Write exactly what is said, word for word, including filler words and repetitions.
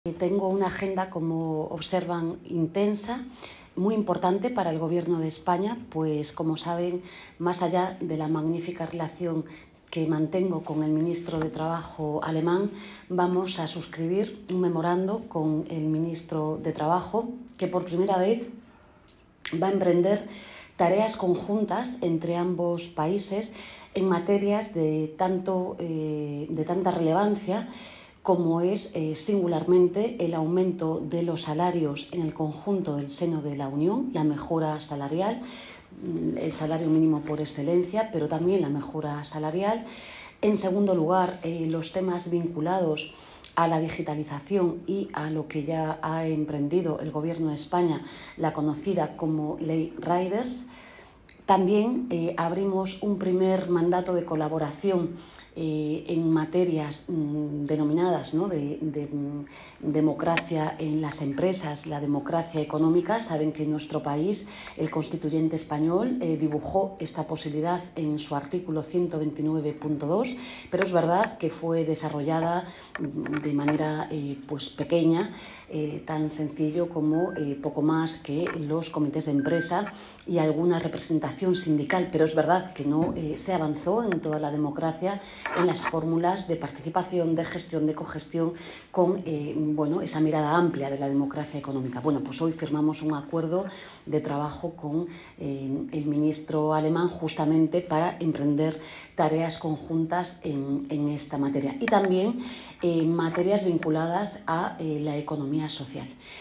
Tengo una agenda, como observan, intensa, muy importante para el Gobierno de España, pues como saben, más allá de la magnífica relación que mantengo con el ministro de Trabajo alemán, vamos a suscribir un memorando con el ministro de Trabajo que por primera vez va a emprender tareas conjuntas entre ambos países en materias de, tanto, eh, de tanta relevancia como es eh, singularmente el aumento de los salarios en el conjunto del seno de la Unión, la mejora salarial, el salario mínimo por excelencia, pero también la mejora salarial. En segundo lugar, eh, los temas vinculados a la digitalización y a lo que ya ha emprendido el Gobierno de España, la conocida como Ley Riders. También eh, abrimos un primer mandato de colaboración eh, en materias mmm, denominadas, ¿no?, de, de mmm, democracia en las empresas, la democracia económica. Saben que en nuestro país el constituyente español eh, dibujó esta posibilidad en su artículo ciento veintinueve punto dos, pero es verdad que fue desarrollada de manera eh, pues pequeña, eh, tan sencillo como eh, poco más que los comités de empresa y alguna representación sindical, pero es verdad que no eh, se avanzó en toda la democracia en las fórmulas de participación, de gestión, de cogestión, con eh, bueno, esa mirada amplia de la democracia económica. Bueno, pues hoy firmamos un acuerdo de trabajo con eh, el ministro alemán justamente para emprender tareas conjuntas en, en esta materia y también eh, materias vinculadas a eh, la economía social.